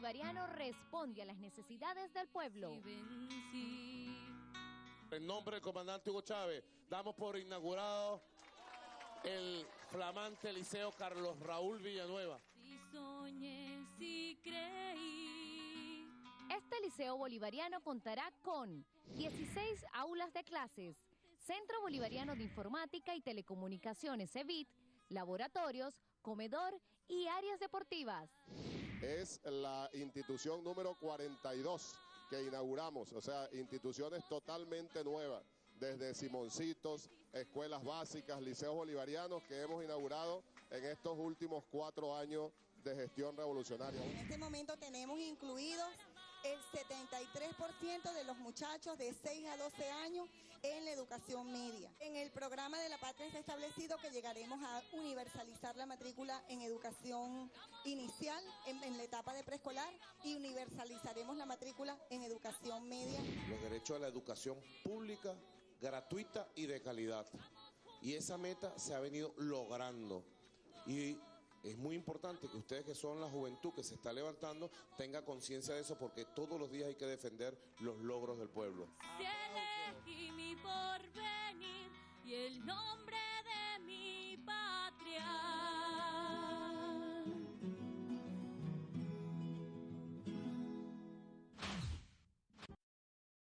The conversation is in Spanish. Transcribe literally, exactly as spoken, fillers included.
Bolivariano responde a las necesidades del pueblo. En nombre del comandante Hugo Chávez, damos por inaugurado el flamante Liceo Carlos Raúl Villanueva. Si soñé, si creí. Este liceo bolivariano contará con dieciséis aulas de clases, Centro Bolivariano de Informática y Telecomunicaciones C E B I T, laboratorios, comedor y áreas deportivas. Es la institución número cuarenta y dos que inauguramos, o sea, instituciones totalmente nuevas, desde Simoncitos, escuelas básicas, liceos bolivarianos que hemos inaugurado en estos últimos cuatro años de gestión revolucionaria. En este momento tenemos incluidos el setenta y tres por ciento de los muchachos de seis a doce años en la educación media. En el programa de la Patria está establecido que llegaremos a universalizar la matrícula en educación inicial, en, en la etapa de preescolar, y universalizaremos la matrícula en educación media. Los derechos a la educación pública, gratuita y de calidad. Y esa meta se ha venido logrando. Y es muy importante que ustedes, que son la juventud que se está levantando, tengan conciencia de eso, porque todos los días hay que defender los logros del pueblo. Si el